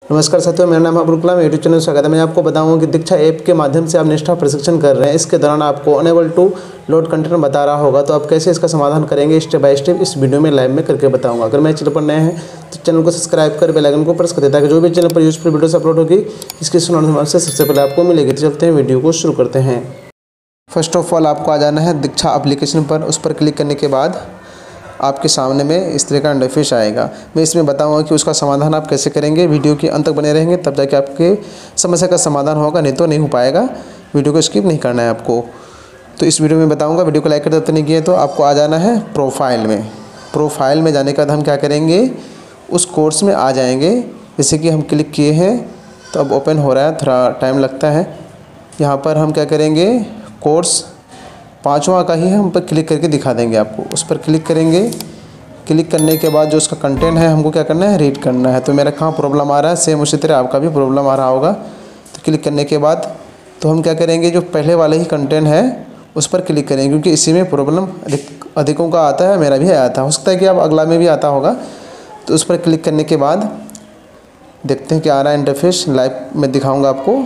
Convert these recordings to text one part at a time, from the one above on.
नमस्कार साथियों, मेरा नाम है अब्दुल कलाम। यूट्यूब चैनल स्वागत है। मैं आपको बताऊंगा कि दीक्षा ऐप के माध्यम से आप निष्ठा प्रशिक्षण कर रहे हैं, इसके दौरान आपको अनेबल टू लोड कंटेंट बता रहा होगा, तो आप कैसे इसका समाधान करेंगे स्टेप बाय स्टेप इस वीडियो में लाइव में करके बताऊंगा। अगर मेरे चैनल पर नए हैं तो चैनल को सब्सक्राइब कर बेल आइकन को प्रेस कर दें ताकि जो भी चैनल पर यूजफुल वीडियोस अपलोड होगी इसकी नोटिफिकेशन से सबसे पहले आपको मिलेगी। तो चलते हैं, वीडियो को शुरू करते हैं। फर्स्ट ऑफ ऑल आपको आ जाना है दीक्षा एप्लीकेशन पर। उस पर क्लिक करने के बाद आपके सामने में इस तरह का इंटरफेस आएगा। मैं इसमें बताऊंगा कि उसका समाधान आप कैसे करेंगे। वीडियो के अंत तक बने रहेंगे तब जाके आपके समस्या का समाधान होगा, नहीं तो नहीं हो पाएगा। वीडियो को स्किप नहीं करना है आपको। तो इस वीडियो में बताऊंगा। वीडियो को लाइक कर देते नहीं किए तो आपको आ जाना है प्रोफाइल में। प्रोफाइल में जाने के बाद हम क्या करेंगे, उस कोर्स में आ जाएंगे। जैसे कि हम क्लिक किए हैं तो अब ओपन हो रहा है, थोड़ा टाइम लगता है। यहाँ पर हम क्या करेंगे, कोर्स 5वां का ही हम पर क्लिक करके दिखा देंगे आपको। उस पर क्लिक करेंगे। क्लिक करने के बाद जो उसका कंटेंट है हमको क्या करना है, रीड करना है। तो मेरा कहाँ प्रॉब्लम आ रहा है, सेम उसी तरह आपका भी प्रॉब्लम आ रहा होगा। तो क्लिक करने के बाद तो हम क्या करेंगे, जो पहले वाले ही कंटेंट है उस पर क्लिक करेंगे, क्योंकि इसी में प्रॉब्लम अधिकों का आता है। मेरा भी आया था, हो सकता है कि अब अगला में भी आता होगा। तो उस पर क्लिक करने के बाद देखते हैं क्या आ रहा है इंटरफेस। लाइव में दिखाऊँगा आपको।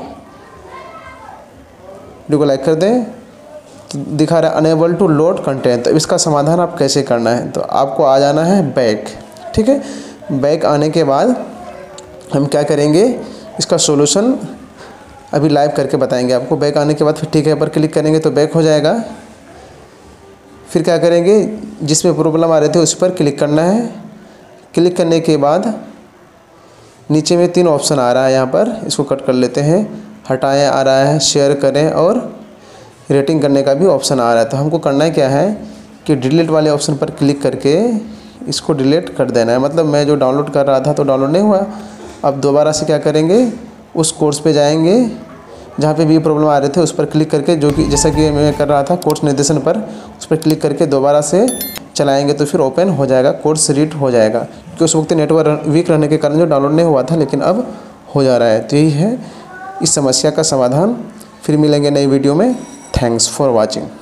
वीडियो को लाइक कर दें। तो दिखा रहा है अनेबल टू लोड कंटेंट। तो इसका समाधान आप कैसे करना है, तो आपको आ जाना है बैक। ठीक है, बैक आने के बाद हम क्या करेंगे, इसका सॉल्यूशन अभी लाइव करके बताएंगे आपको। बैक आने के बाद फिर ठीक है पर क्लिक करेंगे तो बैक हो जाएगा। फिर क्या करेंगे, जिसमें प्रॉब्लम आ रहे थे उस पर क्लिक करना है। क्लिक करने के बाद नीचे में 3 ऑप्शन आ रहा है, यहाँ पर इसको कट कर लेते हैं। हटाएँ आ रहा है, शेयर करें और रेटिंग करने का भी ऑप्शन आ रहा है। तो हमको करना है क्या है कि डिलीट वाले ऑप्शन पर क्लिक करके इसको डिलीट कर देना है। मतलब मैं जो डाउनलोड कर रहा था तो डाउनलोड नहीं हुआ। अब दोबारा से क्या करेंगे, उस कोर्स पे जाएंगे जहाँ पे भी प्रॉब्लम आ रहे थे उस पर क्लिक करके, जो कि जैसा कि मैं कर रहा था कोर्स निर्देशन पर, उस पर क्लिक करके दोबारा से चलाएँगे तो फिर ओपन हो जाएगा, कोर्स रीड हो जाएगा। क्योंकि उस वक्त नेटवर्क वीक रहने के कारण जो डाउनलोड नहीं हुआ था, लेकिन अब हो जा रहा है। तो यही है इस समस्या का समाधान। फिर मिलेंगे नई वीडियो में। Thanks for watching.